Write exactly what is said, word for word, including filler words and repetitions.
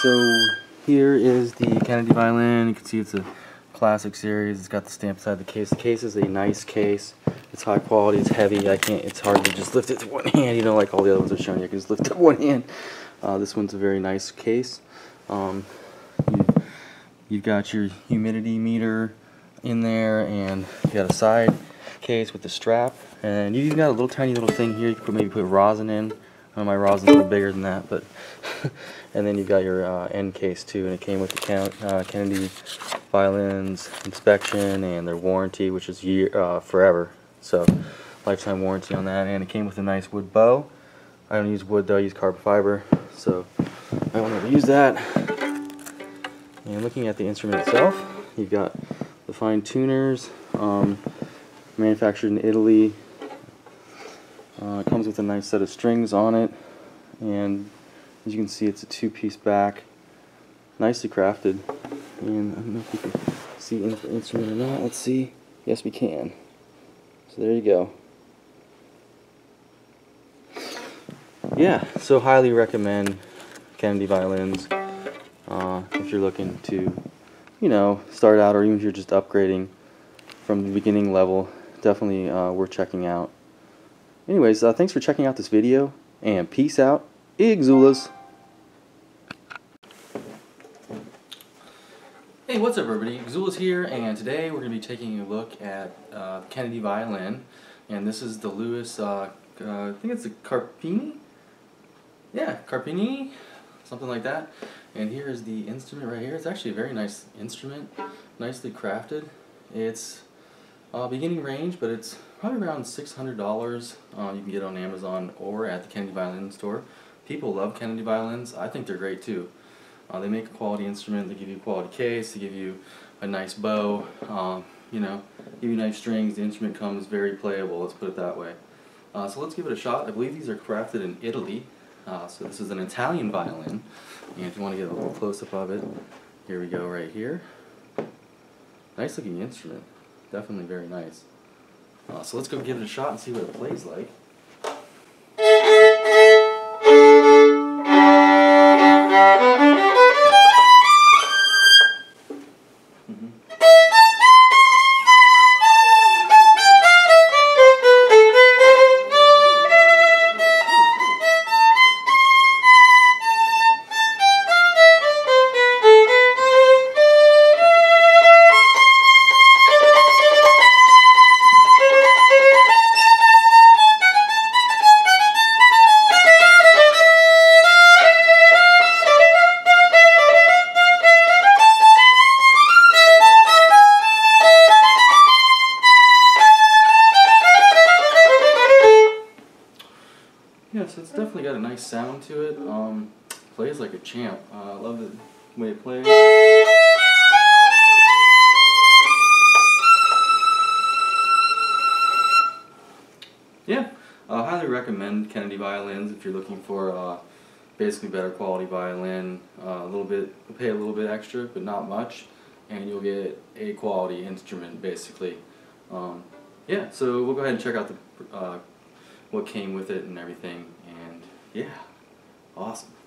So here is the Kennedy Violin. You can see it's a classic series. It's got the stamp inside the case. The case is a nice case. It's high quality. It's heavy. I can't. It's hard to just lift it to one hand. You know, like all the other ones I've shown you, I can just lift it with one hand. Uh, this one's a very nice case. Um, you, you've got your humidity meter in there, and you got a side case with the strap, and you've got a little tiny little thing here. You could maybe put rosin in. I know my rosin's a little bigger than that, but and then you've got your uh, end case too, and it came with the Ken uh, Kennedy Violins inspection and their warranty, which is year uh, forever, so lifetime warranty on that. And it came with a nice wood bow. I don't use wood though; I use carbon fiber, so I won't ever use that. And looking at the instrument itself, you've got the fine tuners, um, manufactured in Italy. Uh, it comes with a nice set of strings on it, and as you can see, it's a two-piece back, nicely crafted. And I don't know if you can see the instrument or not. Let's see. Yes, we can. So there you go. Yeah, so highly recommend Kennedy Violins uh, if you're looking to, you know, start out, or even if you're just upgrading from the beginning level. Definitely uh, worth checking out. Anyways, uh, thanks for checking out this video, and peace out. Xzulas. Hey, what's up everybody? Xzulas here, and today we're going to be taking a look at uh, Kennedy Violin, and this is the Lewis, uh, uh, I think it's a Carpini? Yeah, Carpini, something like that. And here is the instrument right here. It's actually a very nice instrument, nicely crafted. It's uh, beginning range, but it's probably around six hundred dollars. Uh, you can get it on Amazon or at the Kennedy Violin store. People love Kennedy Violins. I think they're great too. Uh, they make a quality instrument. They give you a quality case. They give you a nice bow. Um, you know, give you nice strings. The instrument comes very playable. Let's put it that way. Uh, so let's give it a shot. I believe these are crafted in Italy. Uh, so this is an Italian violin. And if you want to get a little close up of it, here we go right here. Nice looking instrument. Definitely very nice. Uh, so let's go give it a shot and see what it plays like. Mm-hmm. Yeah, so it's definitely got a nice sound to it. Um, plays like a champ. Uh, I love the way it plays. Yeah, I uh, highly recommend Kennedy Violins if you're looking for uh, basically better quality violin. Uh, a little bit, pay a little bit extra, but not much, and you'll get a quality instrument basically. Um, yeah, so we'll go ahead and check out the uh, what came with it and everything, and yeah, awesome.